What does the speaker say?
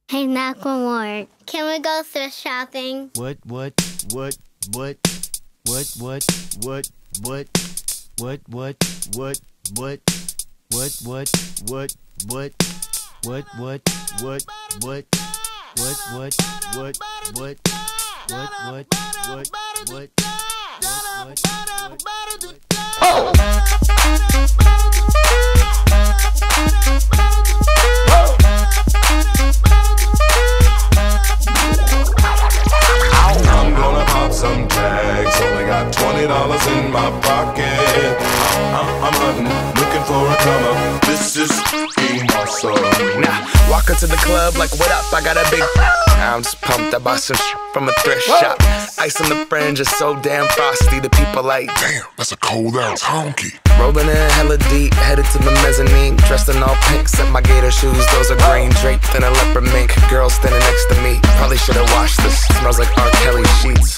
Hey, knock one more. Can we go thrift shopping? What? I'm gonna pop some tags. Only got $20 in my pocket. I'm hunting, looking for a come up. This is fucking awesome. Nah, walk into the club like, what up? I got a big. I'm just pumped. I bought some from a thrift shop. Ice on the fringe is so damn frosty. The people like, Damn, that's a cold ass honky. rolling in hella deep, headed to the mezzanine. Dressed in all pink, set my gator shoes. Those are green, draped in a leopard mink. Girl standing next to me. Probably should've washed this. Smells like R. Kelly sheets.